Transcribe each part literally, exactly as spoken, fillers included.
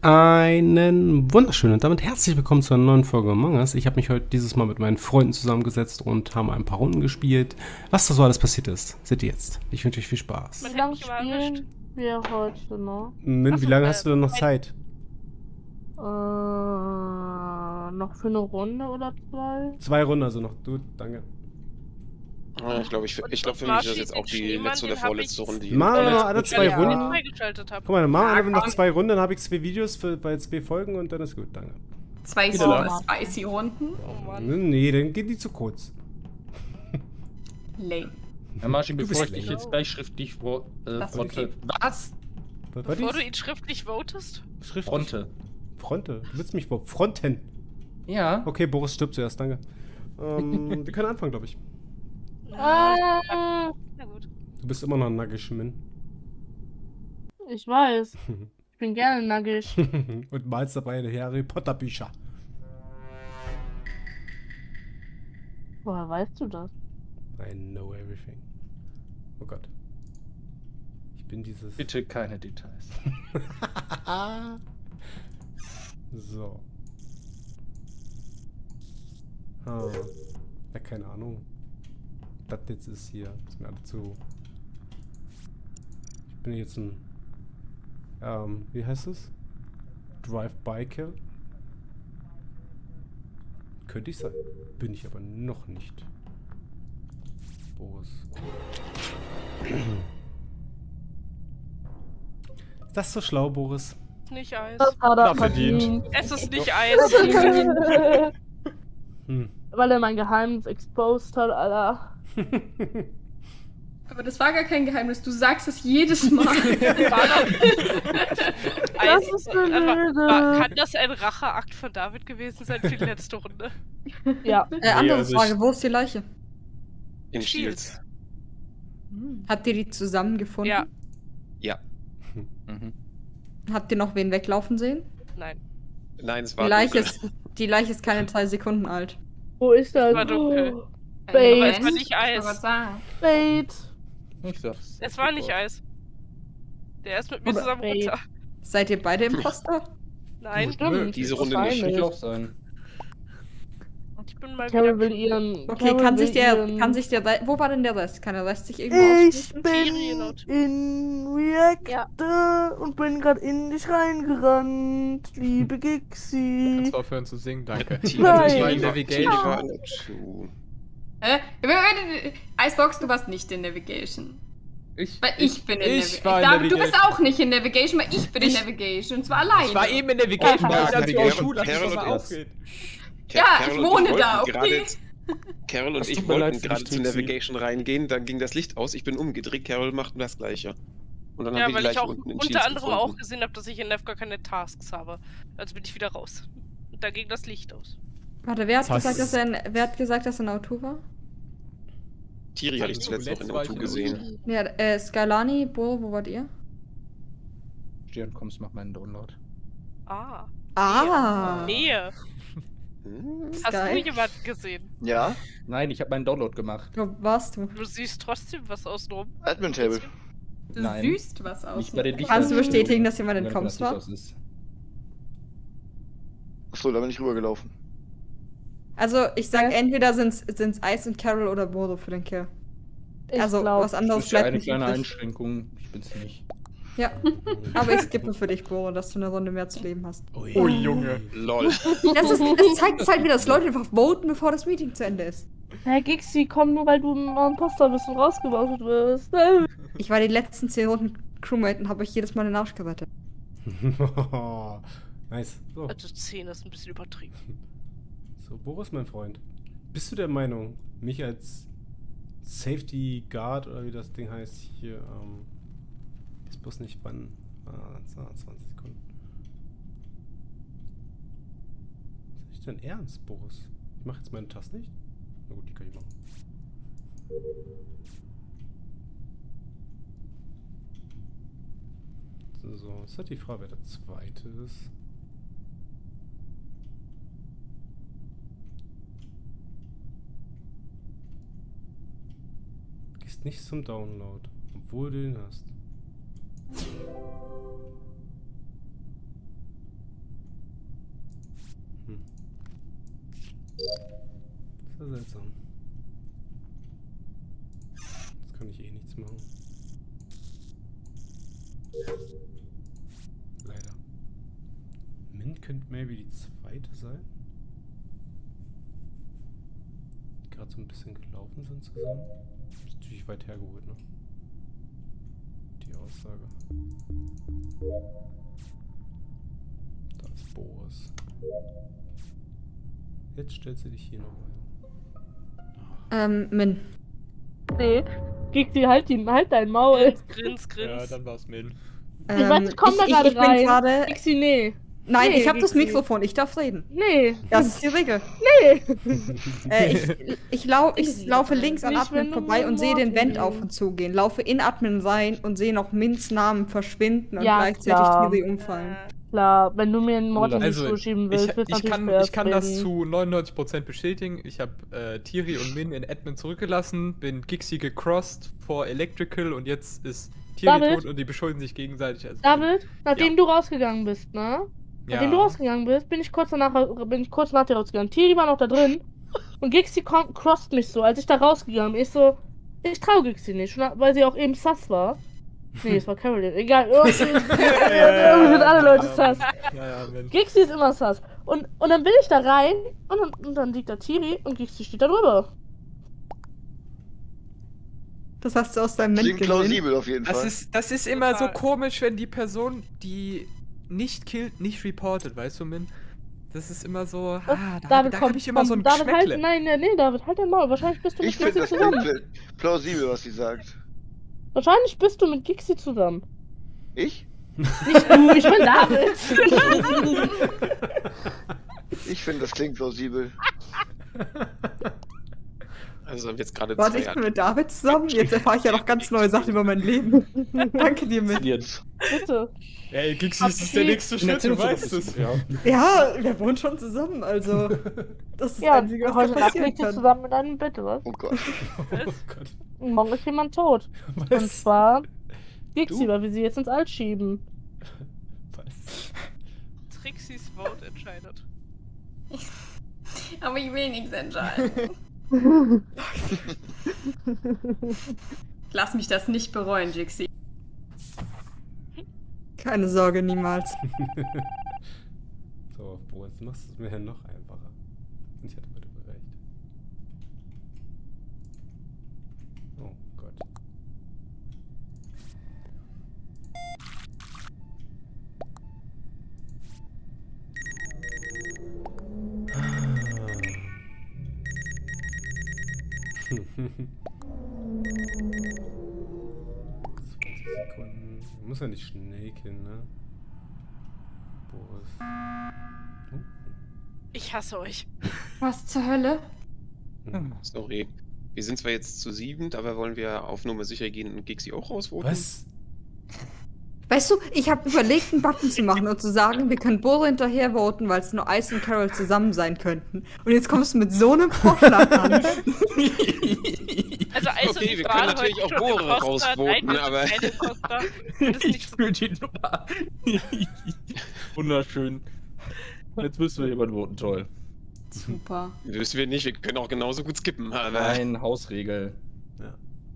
Einen wunderschönen und damit herzlich willkommen zu einer neuen Folge Among Us. Ich habe mich heute dieses Mal mit meinen Freunden zusammengesetzt und haben ein paar Runden gespielt. Was da so alles passiert ist, seht ihr jetzt. Ich wünsche euch viel Spaß. Wie lange spielen wir heute noch? Min, wie Achso, lange äh, hast du denn noch Zeit? Äh, noch für eine Runde oder zwei? Zwei Runden also noch. Du, danke. Ja, ich glaube, ich, ich glaub, für mich ist das jetzt auch die letzte oder vorletzte Runde. Die Machen wir äh, noch alle zwei ja. Runden? Hab. Guck mal, dann machen wir noch zwei Runden, dann habe ich zwei Videos für, bei zwei Folgen und dann ist gut, danke. Zwei super spicy Runden? Oh Mann. Nee, dann geht die zu kurz. Lame. Ja, Marci, Du bevor bist ich dich lame. jetzt gleich schriftlich fro äh, Das fronte. okay. Was? Was Bevor du dies? ihn schriftlich votest? Schriftlich. Fronte. Fronte? Du willst mich wo? Fronten. Ja. Okay, Boris stirbt zuerst, danke. Ähm, wir können anfangen, glaube ich. Ah, na gut. Du bist immer noch ein Nagisch, Min. Ich weiß. Ich bin gerne nackig. Und malst dabei die Harry Potter Bücher. Woher weißt du das? I know everything. Oh Gott. Ich bin dieses... Bitte keine Details. So. Ah. Ja, keine Ahnung. Das jetzt ist hier. Ist mir alle zu... Ich bin jetzt ein... Ähm, wie heißt es? Drive-by-Kill? Könnte ich sein. Bin ich aber noch nicht. Boris. Ist das so schlau, Boris? Nicht Eis. Das hat er verdient. verdient. Es ist nicht Eis. Hm. Weil er mein Geheimnis exposed hat, Alter. Aber das war gar kein Geheimnis, du sagst es jedes Mal. Eis. ist Äh, eine war, Lüge. war, kann das ein Racheakt von David gewesen sein für die letzte Runde? Ja. Äh, andere also Frage, ich- wo ist die Leiche? in Shields. Habt ihr die zusammengefunden? Ja. Ja. Mhm. Habt ihr noch wen weglaufen sehen? Nein. Nein, es Die war Leiche, dunkel. ist, die Leiche ist keine zwei Sekunden alt. Wo ist das? war dunkel. Oh, Aber Bait. es war nicht Eis. Bait. Ich sag's. Es war nicht Eis. Der ist mit mir Aber zusammen Bait. runter. Seid ihr beide Imposter? Nein. Stimmt. diese Runde nicht. Könnte auch sein. Ich bin mal Carol wieder... will ihren. Okay, Carol kann will sich der, ihren- kann sich der, Re- wo war denn der Rest? Kann der Rest sich irgendwo Ich aussuchen? Ferienort. bin in Reactor und bin gerade in dich reingerannt, liebe Gixi. Kannst du aufhören zu singen? Danke. Team Nein. Team war war- in Navigation. Team war dazu. Hä? Icebox, du warst nicht in Navigation. Ich, Weil ich, bin in ich Navigation. war in David, du Navigation. bist auch nicht in Navigation, weil ich bin in Ich- Navigation. Und zwar alleine. Ich war eben in Navigation, Ja, weil ich dann Carol- zur Schule, dass Carol es mal und- aufgeht. Ja, Carol ich und wohne wollten da, okay. Gerade, Carol und Es ich tut mir leid wollten für gerade dich, zu Tipsy. Navigation reingehen, dann ging das Licht aus, ich bin umgedreht, Carol macht das Gleiche. Und dann Ja, haben wir weil die ich Leiche auch unten in unter Shields anderem gefunden. auch gesehen habe, dass ich in Nev gar keine Tasks habe. Also bin ich wieder raus. Und da ging das Licht aus. Warte, wer hat, Das gesagt, heißt- dass er ein, wer hat gesagt, dass er ein Auto war? Tiri hatte ich zuletzt noch in der war O zwei ich gesehen. Ja, äh, Skylani, Bo, wo wart ihr? Stirn, kommst, mach meinen Download. Ah. Ah! Nähe. Hm. Hast Geil. du jemanden gesehen? Ja, Nein, ich habe meinen Download gemacht. Wo warst du? Du siehst trotzdem was außenrum. Admin Table. Du Nein. süßt was aus. Nicht bei den Lichtern. Kannst du bestätigen, dass jemand in Wenn Comms das Licht war? aus ist. Achso, da bin ich rübergelaufen. Also, ich sag, Ja. entweder sind's, sind's Ice und Carol oder Bodo für den Kill. Ich also, glaub, was Das anderes ist ja bleibt eine nicht kleine übrig. Einschränkung. Ich bin's nicht. Ja, aber ich skippe für dich, Bodo, dass du eine Runde mehr zu leben hast. Ui. Oh Junge. Lol. Das, ist, das zeigt halt wieder, dass Leute einfach voten, bevor das Meeting zu Ende ist. Herr Gixi, komm nur, weil du ein Imposter bist und rausgeworfen wirst. Ich war die letzten zehn Runden Crewmate und habe euch jedes Mal den Arsch gerettet. Nice. So. Also zehn ist ein bisschen übertrieben. So, Boris, mein Freund. Bist du der Meinung, mich als Safety Guard oder wie das Ding heißt hier, ähm, ist bloß nicht wann? Ah, zwanzig Sekunden. Ist nicht dein Ernst, Boris? Ich mach jetzt meine Taste nicht? Na gut, die kann ich machen. So, so, ist halt die Frage, wer der Zweite ist. Gehst nicht zum Download, obwohl du den hast. Das war seltsam. Jetzt kann ich eh nichts machen. Leider. Mint könnte maybe die zweite sein. Die gerade so ein bisschen gelaufen sind zusammen. Das ist natürlich weit hergeholt, ne? Die Aussage. Da ist Boris. Jetzt stellst du dich hier noch ein. Ähm, Min. Nee. Gixi, halt, die, halt dein Maul. Grins, grins. Ja, dann war's Min. Ich weiß, ich komm da gerade ich bin rein. gerade. Gixi, nee. Nein, Nee, ich habe das Gixi. Mikrofon, ich darf reden. Nee. Das ist die Regel. Nee. Äh, ich, ich, lau ich laufe links an Nicht, Admin wenn du vorbei mir und sehe den Morten Vent auf und zu gehen. Laufe in Admin rein und sehe noch Mins Namen verschwinden und Ja, gleichzeitig klar. Thierry umfallen. Klar, wenn du mir einen Mord in die Also, Schuhe schieben ich, willst, willst du ich natürlich kann, zuerst ich kann das reden. zu neunundneunzig Prozent bestätigen. Ich habe äh, Thierry und Min in Admin zurückgelassen, bin Gixi gecrossed vor Electrical und jetzt ist Thierry David? tot und die beschuldigen sich gegenseitig. Also David, nachdem Ja. du rausgegangen bist, ne? Nachdem du rausgegangen bist, bin ich kurz danach bin ich kurz nach dir rausgegangen. Thierry war noch da drin und Gixi kom- crossed mich so, als ich da rausgegangen bin. Ich so, ich trau Gixi nicht, weil sie auch eben sass war. Nee, es war Caroline. Egal, irgendwie irgendwie sind alle Leute sass. Ja, ja, Min. Gixi ist immer sass. Und, und dann bin ich da rein und dann, und dann liegt da Thierry und Gixi steht da drüber. Das hast du aus deinem Mint Klingt gesehen. plausibel auf jeden Das Fall. ist, das ist immer so Total. komisch, wenn die Person, die nicht killt, nicht reportet, weißt du, Min? Das ist immer so, ah, da, David, da komm, habe ich immer komm, so ein David, halt, Geschmäckle. nein, nein, nee, David, halt dein Maul. Wahrscheinlich bist du Ich mit finde Gixi das zusammen. klingt plausibel, was sie sagt. Wahrscheinlich bist du mit Gixi zusammen. Ich? Nicht du, ich bin David. Ich finde, das klingt plausibel. Also jetzt gerade Warte, zwei ich bin mit David zusammen. Jetzt erfahre ich ja noch ganz neue Sachen über mein Leben. Danke dir, Min. Jetzt. Bitte. Ey, Gixi, das ist der nächste Schritt, du weißt es. Ja. Ja, wir wohnen schon zusammen, also. Das ist das Ja, Einzige, was heute da Nacht passieren liegt ihr kann. zusammen in einem Bett, was? Oh Gott. Oh Gott. Und morgen ist jemand tot. Und Was? zwar Gixi, Du? weil wir sie jetzt ins All schieben. Was? Trixis Vote entscheidet. Aber ich will nichts entscheiden. Lass mich das nicht bereuen, Jixi. Keine Sorge, niemals. So, Boris, du machst es mir ja noch einfacher. Und ich hatte bitte recht. Oh Gott. zwanzig Sekunden. Muss ja nicht schnell killen, ne? Boris. Oh. Ich hasse euch. Was zur Hölle? Hm. Sorry. Wir sind zwar jetzt zu sieben, aber wollen wir auf Nummer sicher gehen und Gixi auch rausvoten? Was? Weißt du, ich habe überlegt, einen Button zu machen und zu sagen, wir können Bore hinterher voten, weil es nur Ice und Carol zusammen sein könnten. Und jetzt kommst du mit so einem Vorschlag an. Also Eis Okay, und wir Stahl können natürlich heute auch schon Bohre Imposter, rausvoten, nein, wir aber- sind keine Imposter. Das ist nicht Ich so. fühle die Nummer. Wunderschön. Jetzt müssen wir jemanden voten, toll. Super. Wissen wir nicht, wir können auch genauso gut skippen, aber... Nein, Hausregel. Ja.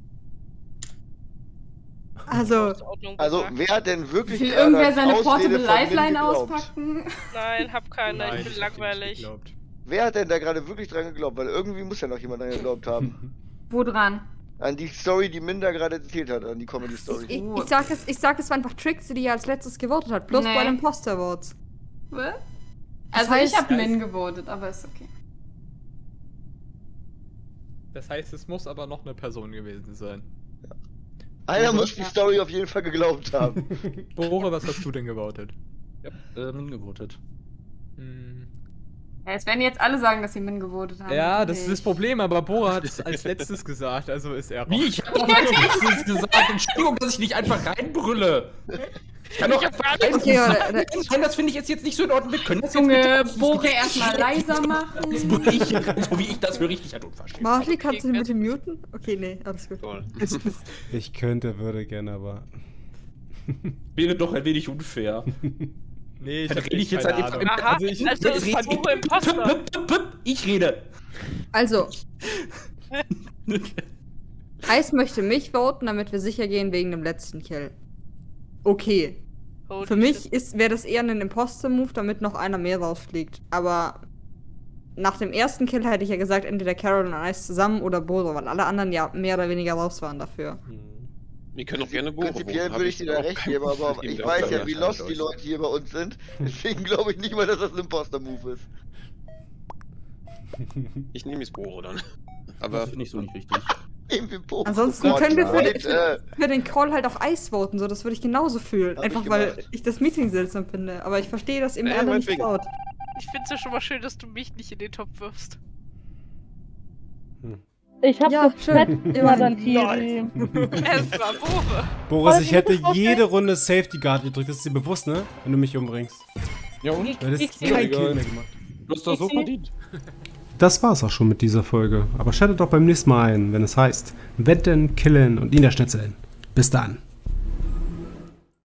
Also, Ordnung Also, gesagt. wer hat denn wirklich Will gerade irgendwer als seine Ausrede Portable von Min Lifeline geglaubt? auspacken? Nein, hab keine, Nein, ich bin hab dir nicht langweilig. geglaubt. Wer hat denn da gerade wirklich dran geglaubt? Weil irgendwie muss ja noch jemand dran geglaubt haben. Wo dran? An die Story, die Min da gerade erzählt hat, an die Comedy-Story. ich, ich, sag es, ich sag, es war einfach Trixie, die als letztes gewotet hat. Bloß Nee. bei den Imposter Votes. Was? Das Also ich heißt- habe Min gewotet, aber ist okay. Das heißt, es muss aber noch eine Person gewesen sein. Einer muss die Story auf jeden Fall geglaubt haben. Bore, was hast du denn gewotet? Ich hab ähm, gewotet. Hm. Ja, es werden jetzt alle sagen, dass sie Min gewotet haben. Ja, das ist das Ich. Problem, aber Bore hat es als letztes gesagt, also ist er raus. Wie? Ich hab doch als letztes gesagt, Entschuldigung, dass ich nicht einfach reinbrülle. Ich kann doch einfach Okay, reinbrüllen. oder- oder- Nein, das finde ich jetzt, jetzt nicht so in Ordnung. Wir können das jetzt Junge, bitte- Bore erstmal leiser machen. Ich, so wie ich das für richtig hatte, unverschämt. Marley, kannst du ihn bitte muten? Okay, nee, alles gut. Toll. Ich könnte, würde gerne, aber. Wäre doch ein wenig unfair. Nee, ich Dann hab rede ich echt jetzt keine halt einfach Ahnung. im- Aha, Also ich, also jetzt ist red Bore Imposter. Ich rede. Also. Eis möchte mich voten, damit wir sicher gehen wegen dem letzten Kill. Okay. Holy Für mich shit. wäre das eher ein Imposter-Move, damit noch einer mehr rausfliegt. Aber nach dem ersten Kill hätte ich ja gesagt, entweder Carol und Eis zusammen oder Boro, weil alle anderen ja mehr oder weniger raus waren dafür. Wir können auch gerne Boro Prinzipiell voten, würde hab ich dir da auch recht kein geben, aber Problem ich mit weiß ja, der wie lost die Leute hier bei uns sind. Deswegen glaube ich nicht mal, dass das ein Imposter-Move ist. Ich nehme jetzt Boro dann. Aber Aber finde ich so nicht wichtig. Ansonsten Gott, können wir für, Leute. für, für den Call halt auch Eis voten, so das würde ich genauso fühlen. Hab Einfach ich weil gemacht. ich das Meeting seltsam finde. Aber ich verstehe, dass eben Ja, alle nicht meinetwegen. traut. Ich find's ja schon mal schön, dass du mich nicht in den Topf wirfst. Ich hab Ja, komplett schön. immer dann Tiri. Es war Bore. Boris, Aber ich hätte das ist jede Runde Safety Guard gedrückt. Das ist dir bewusst, ne? Wenn du mich umbringst. Ja und? Du hättest Ich- kein ich- Kill mehr gemacht. Du hast doch so Ich- verdient. Das war's auch schon mit dieser Folge. Aber schaltet doch beim nächsten Mal ein, wenn es heißt Wetten, Killen und Niederschnitzeln. Bis dann.